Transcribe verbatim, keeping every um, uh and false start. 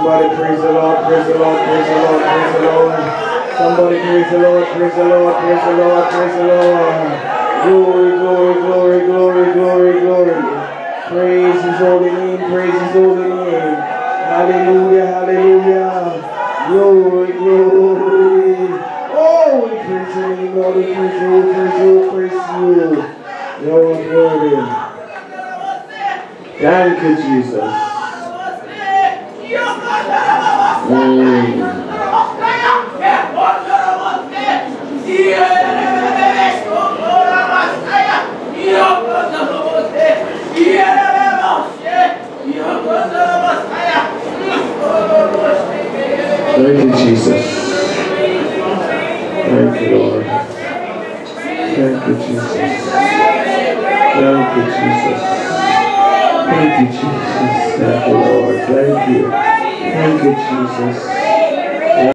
Somebody praise the Lord, praise the Lord, praise the Lord, praise the Lord. Somebody praise the Lord, praise the Lord, praise the Lord, praise the Lord. Glory, glory, glory, glory, glory, glory. Praise His holy name, praise His holy name. Hallelujah, hallelujah. Glory, glory. Oh, we praise your name, Lord, we praise you, we praise you, we praise you. Lord, worthy. Thank you, Jesus. Mm. Thank you, Jesus. Thank you, Lord. Thank you, Jesus. Thank you, Jesus. Thank you, Jesus. Thank you, Lord. Thank you. Thank you, Jesus.